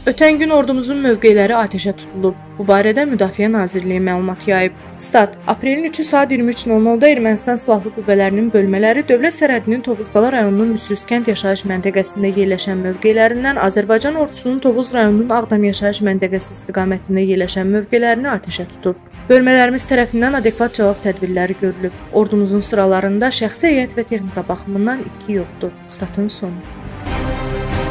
Ötən gün ordumuzun mövqeləri atəşə tutulub. Bu barədə Müdafiə Nazirliyi məlumat yayıb. Stat: Aprelin 3-ü saat 23:00-da Ermənistan Silahlı Qüvvələrinin bölmələri dövlət sərhədinin Tovuz-Qala rayonunun Müsrüskənd yaşayış məntəqəsində yerləşən mövqelərindən Azərbaycan ordusunun Tovuz rayonunun Ağdam yaşayış məntəqəsi istiqamətində yerləşən mövqelərini atəşə tutub. Bölmələrimiz tərəfindən adekvat cavab tədbirləri görülüb. Ordumuzun sıralarında şəxsi heyət və texnika baxımından itki yoxdur. Statın sonu.